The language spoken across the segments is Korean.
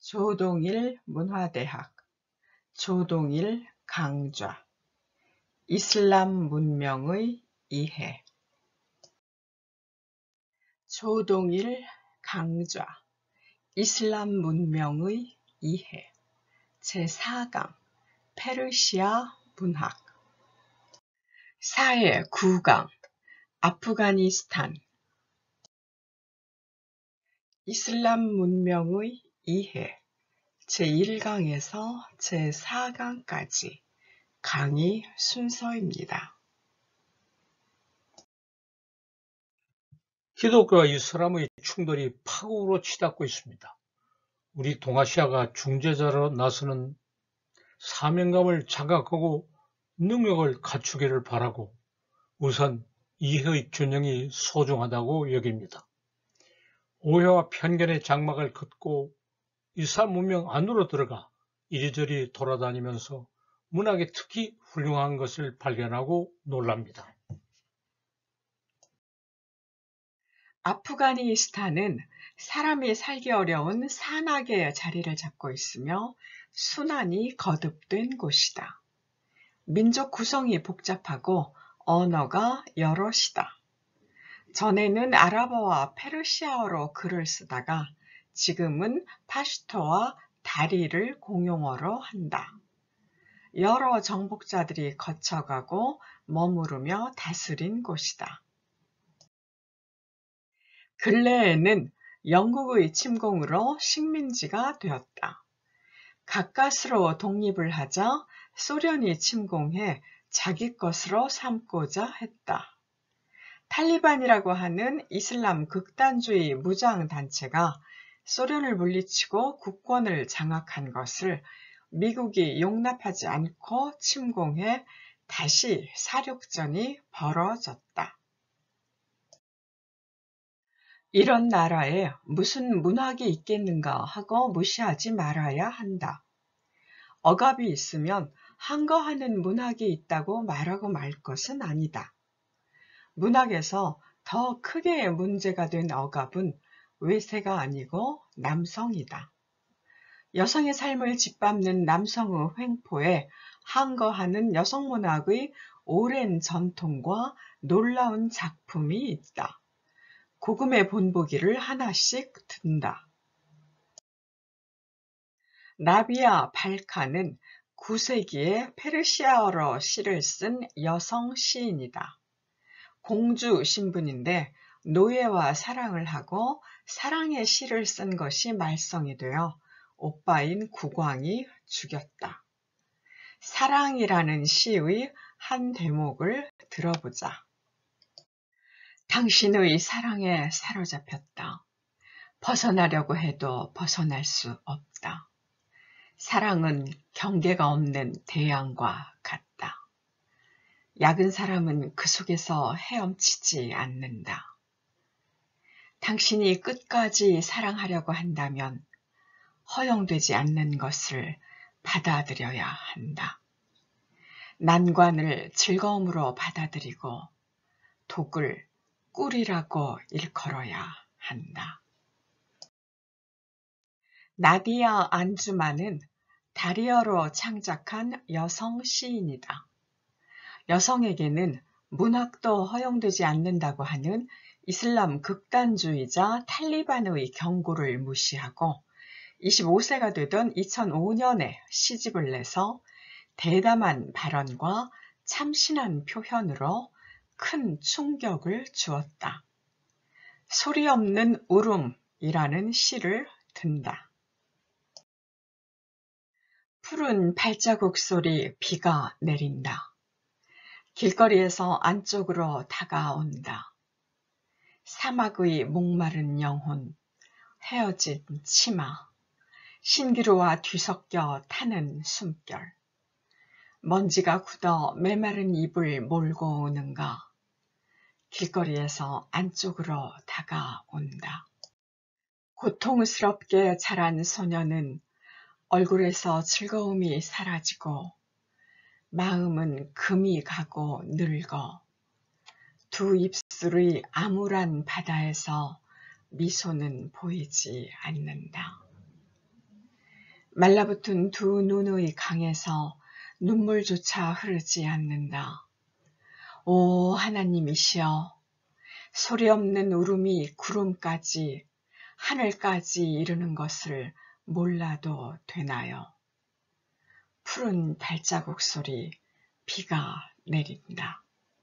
조동일 문화대학, 조동일 강좌, 이슬람 문명의 이해. 조동일 강좌, 이슬람 문명의 이해, 제4강, 페르시아 문학. 사회 9강, 아프가니스탄. 이슬람 문명의 이해, 제1강에서 제4강까지 강의 순서입니다. 기독교와 이슬람의 충돌이 파국으로 치닫고 있습니다. 우리 동아시아가 중재자로 나서는 사명감을 자각하고 능력을 갖추기를 바라고 우선 이해의 균형이 소중하다고 여깁니다. 오해와 편견의 장막을 긋고 이슬람 문명 안으로 들어가 이리저리 돌아다니면서 문학에 특히 훌륭한 것을 발견하고 놀랍니다. 아프가니스탄은 사람이 살기 어려운 산악의 자리를 잡고 있으며 순환이 거듭된 곳이다. 민족 구성이 복잡하고 언어가 여럿이다. 전에는 아랍어와 페르시아어로 글을 쓰다가 지금은 파슈토와 다리를 공용어로 한다. 여러 정복자들이 거쳐가고 머무르며 다스린 곳이다. 근래에는 영국의 침공으로 식민지가 되었다. 가까스로 독립을 하자 소련이 침공해 자기 것으로 삼고자 했다. 탈리반이라고 하는 이슬람 극단주의 무장단체가 소련을 물리치고 국권을 장악한 것을 미국이 용납하지 않고 침공해 다시 사륙전이 벌어졌다. 이런 나라에 무슨 문학이 있겠는가 하고 무시하지 말아야 한다. 억압이 있으면 항거하는 문학이 있다고 말하고 말 것은 아니다. 문학에서 더 크게 문제가 된 억압은 외세가 아니고 남성이다. 여성의 삶을 짓밟는 남성의 횡포에 항거하는 여성문학의 오랜 전통과 놀라운 작품이 있다. 고금의 본보기를 하나씩 든다. 라비아 발칸은 9세기에 페르시아어로 시를 쓴 여성 시인이다. 공주 신분인데 노예와 사랑을 하고 사랑의 시를 쓴 것이 말썽이 되어 오빠인 국왕이 죽였다. 사랑이라는 시의 한 대목을 들어보자. 당신의 사랑에 사로잡혔다. 벗어나려고 해도 벗어날 수 없다. 사랑은 경계가 없는 대양과 같다. 약은 사람은 그 속에서 헤엄치지 않는다. 당신이 끝까지 사랑하려고 한다면 허용되지 않는 것을 받아들여야 한다. 난관을 즐거움으로 받아들이고 독을 꿀이라고 일컬어야 한다. 나디아 안주만은 다리어로 창작한 여성 시인이다. 여성에게는 문학도 허용되지 않는다고 하는 이슬람 극단주의자 탈리반의 경고를 무시하고 25세가 되던 2005년에 시집을 내서 대담한 발언과 참신한 표현으로 큰 충격을 주었다. 소리 없는 울음이라는 시를 든다. 푸른 발자국 소리 비가 내린다. 길거리에서 안쪽으로 다가온다. 사막의 목마른 영혼, 헤어진 치마, 신기루와 뒤섞여 타는 숨결. 먼지가 굳어 메마른 입을 몰고 오는가. 길거리에서 안쪽으로 다가온다. 고통스럽게 자란 소녀는 얼굴에서 즐거움이 사라지고 마음은 금이 가고 늙어 두 입술의 암울한 바다에서 미소는 보이지 않는다. 말라붙은 두 눈의 강에서 눈물조차 흐르지 않는다. 오 하나님이시여, 소리 없는 울음이 구름까지 하늘까지 이르는 것을 몰라도 되나요? 푸른 발자국 소리, 비가 내린다.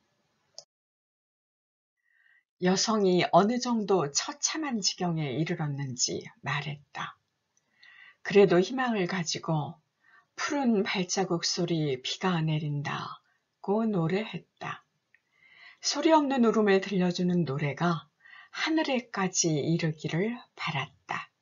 여성이 어느 정도 처참한 지경에 이르렀는지 말했다. 그래도 희망을 가지고 푸른 발자국 소리, 비가 내린다고 노래했다. 소리 없는 울음을 들려주는 노래가 하늘에까지 이르기를 바랐다.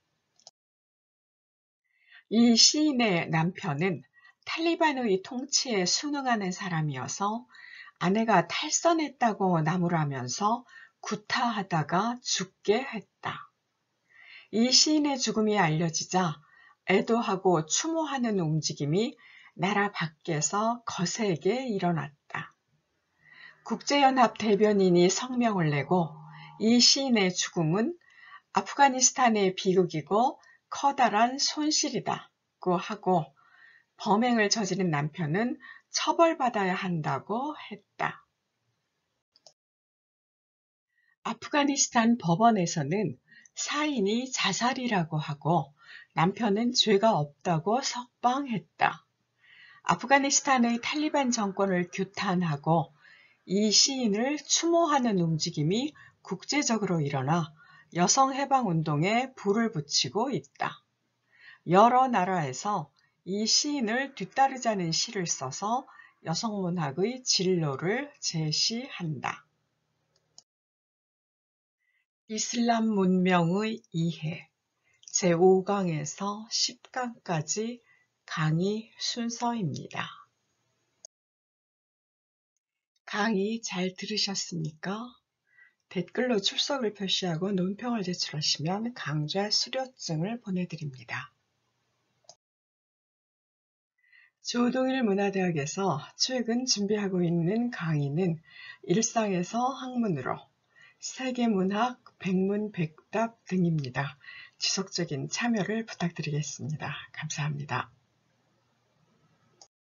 이 시인의 남편은 탈리반의 통치에 순응하는 사람이어서 아내가 탈선했다고 나무라면서 구타하다가 죽게 했다. 이 시인의 죽음이 알려지자 애도하고 추모하는 움직임이 나라 밖에서 거세게 일어났다. 국제연합 대변인이 성명을 내고 이 시인의 죽음은 아프가니스탄의 비극이고 커다란 손실이다고 하고 범행을 저지른 남편은 처벌받아야 한다고 했다. 아프가니스탄 법원에서는 사인이 자살이라고 하고 남편은 죄가 없다고 석방했다. 아프가니스탄의 탈리반 정권을 규탄하고 이 시인을 추모하는 움직임이 국제적으로 일어나 여성해방운동에 불을 붙이고 있다. 여러 나라에서 이 시인을 뒤따르자는 시를 써서 여성문학의 진로를 제시한다. 이슬람 문명의 이해 제5강에서 10강까지 강의 순서입니다. 강의 잘 들으셨습니까? 댓글로 출석을 표시하고 논평을 제출하시면 강좌 수료증을 보내드립니다. 조동일문화대학에서 최근 준비하고 있는 강의는 일상에서 학문으로, 세계문학, 백문백답 등입니다. 지속적인 참여를 부탁드리겠습니다. 감사합니다.